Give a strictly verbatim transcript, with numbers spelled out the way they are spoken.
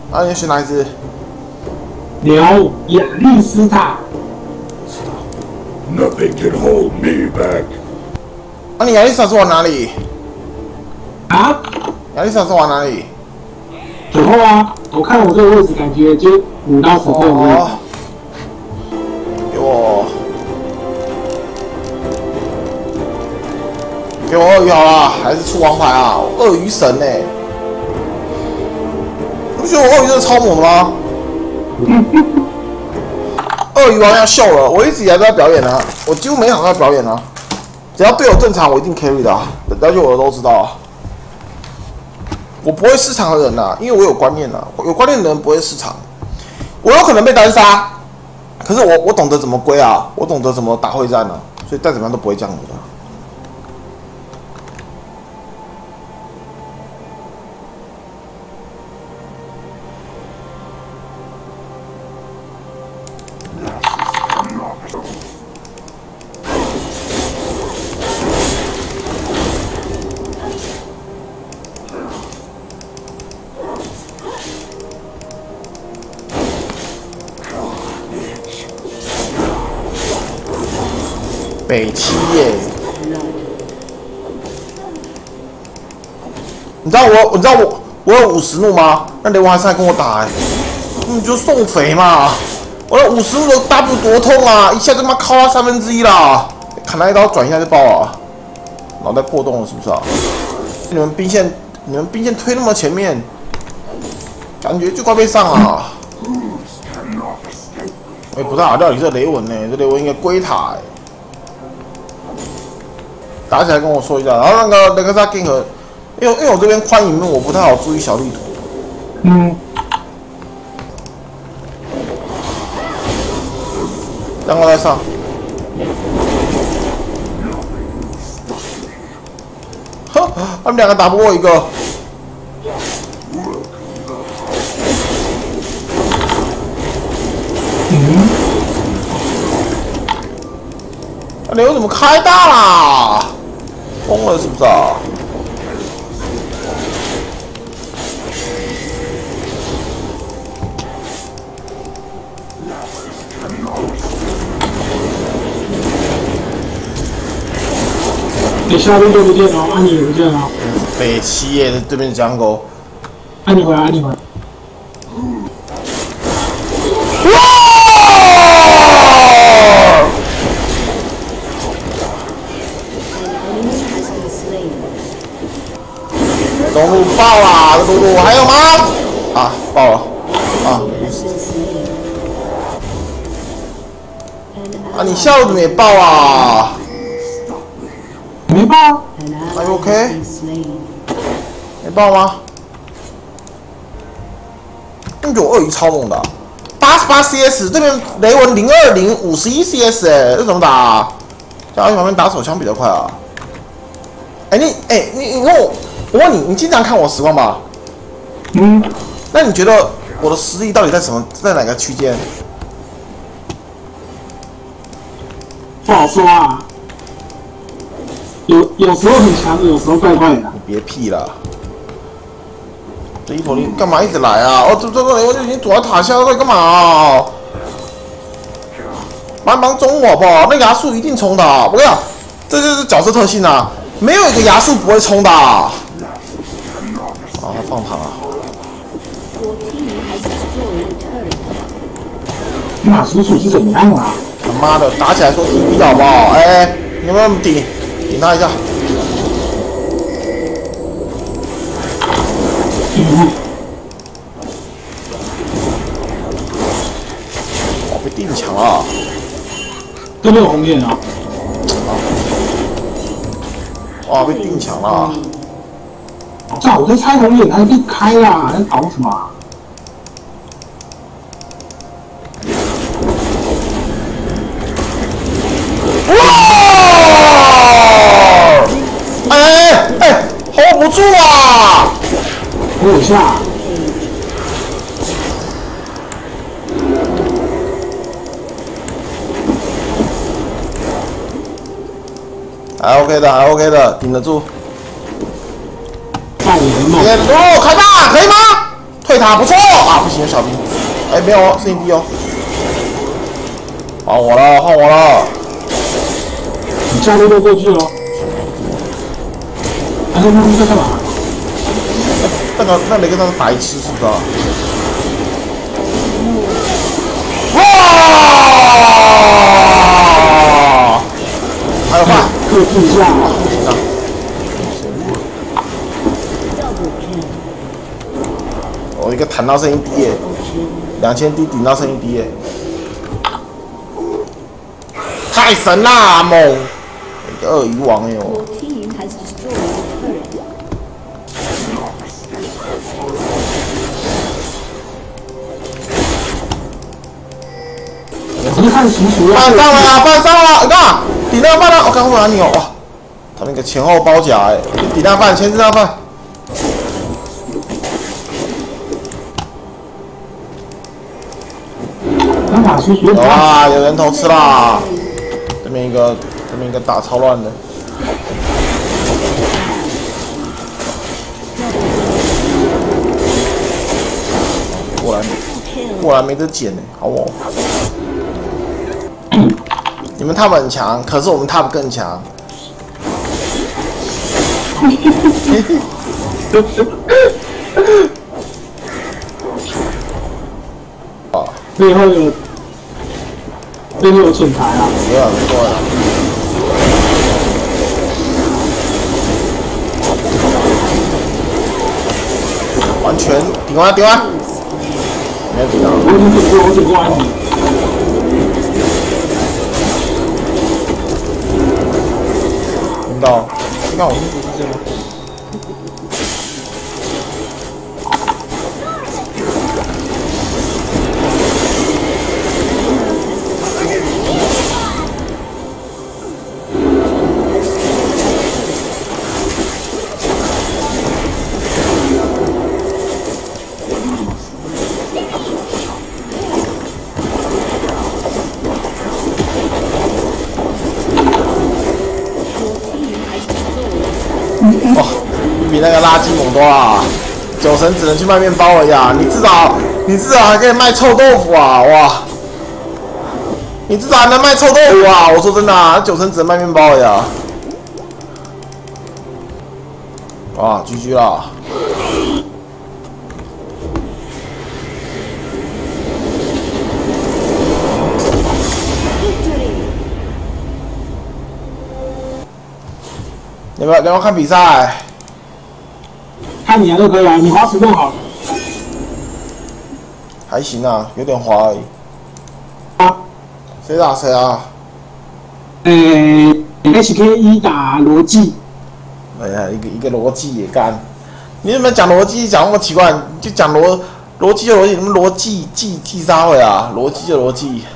啊，你选哪一只？ 牛亚历斯塔。 Nothing can hold me back. 啊，你亚历斯塔是玩哪里？ 啊？ 亚历斯塔是玩哪里？ 左后啊！我看我这个位置，感觉就五到十分位。 哦，给我，给我鳄鱼好了，还是出王牌啊？鳄鱼神呢、欸？你不觉得我鳄鱼真的超猛的吗？鳄鱼王要秀了，我一直以来都在表演啊，我几乎每场都在表演啊。只要队友正常，我一定 carry 的、啊，了解我的都知道啊。我不会失常的人呐、啊，因为我有观念呐、啊，有观念的人不会失常。我有可能被单杀，可是我我懂得怎么归啊，我懂得怎么打会战啊，所以再怎么样都不会降你的。北七耶，你知道我，你知道我，我有五十怒吗？那雷王还是来跟我打哎、欸，你就送肥嘛！我的五十怒的 W 多痛啊，一下他妈敲他三分之一啦，砍他一刀转一下就爆了，脑袋破洞了是不是啊？你们兵线，你们兵线推那么前面，感觉就快被上了。哎、欸，不太好，料理这雷文呢、欸，这雷文应该龟塔哎、欸。 打起来跟我说一下，然后那个那个他 gank， 因为因为我这边宽影面我不太好注意小地图。 嗯。 然后再上。哼，他们两个打不过一个。 嗯。 那牛怎么开大啦？ 疯了是不是啊？ 你下边都不见了，安妮也不见了。 北七耶，对面江沟。 安妮回来，安妮回来。 哇！龙鹿爆啦！这龙鹿还有吗？啊，爆了！啊！啊，你下路怎么也爆啊？ 没爆。 Are you OK？ 没爆吗？你觉得我鳄鱼超猛的、啊，八十八 C S， 这边雷文零二零五十一 C S， 哎、欸，这怎么打、啊？在旁边打手枪比较快啊！哎、欸，你哎、欸，你你问我。 我问你，你经常看我实况吧？ 嗯。 那你觉得我的实力到底在什么，在哪个区间？ 不好说啊。有有时候很强，有时候怪怪的。 你别屁了！这一头你干嘛一直来啊？哦，这这个雷我就已经躲在塔下，在干嘛、啊？帮忙中我好不好？那牙术一定冲的、啊！我跟你讲，这就是角色特性啊，没有一个牙术不会冲的、啊。 啊，他放塔了！ 马叔叔是怎么样啊？ 他妈的，打起来说 T P 好不好？哎、欸，你有没有顶顶他一下？ 嗯。 哦，被定墙了。 都没有红眼啊！ 哇，被定墙了。 早就拆红眼，还避开啦，在搞什么、啊？ 哇！哎哎哎 ，hold 不住啊！ 我有下。 还 OK 的，还 OK 的，顶得住。 爆我的梦！ 哦，开大可以吗？退对他不错啊，不行，小兵，哎，没有哦，是你弟哦，换我了，换我了， 你下路都过去了。哎，那那在干嘛？ 那个那雷克萨是白痴是不是？哇！还有饭， 克制一下。 我一个弹到剩一滴耶，两千滴顶到剩一滴耶，太神啦，猛！一个鳄鱼王哟。 我是看习俗啊。 放上了啊，放上了！你看，抵那饭了，我刚回哪里哦？哇，他那个前后包夹哎，抵那饭，先吃那饭。哇，有人头吃啦！这边一个，这边一个打超乱的。果然，果然没得捡呢，好哦。你们 top 很强，可是我们 top 更强。啊， 背后有。背后有潜台啊！ 没有，没错的。完全顶完，顶完，没有顶到。 我已经顶过，我顶过安迪。 顶到，你看我是不是这吗？哇，你比那个垃圾猛多啦！酒神只能去卖面包而已啊！你至少，你至少还可以卖臭豆腐啊！哇，你至少还能卖臭豆腐啊！我说真的啊，酒神只能卖面包而已啊！哇 ，G G 啦！要不要要不要看比赛？ 看你啊，都可以啊，你滑石更好。 还行啊，有点滑而已。 啊？ 谁打谁啊？ 呃 ，H K 一打罗技。 哎呀，一个一个逻辑也干。你怎么讲逻辑讲那么奇怪？你就讲逻逻辑就逻辑，什么逻辑技技啥会啊？逻辑就逻辑。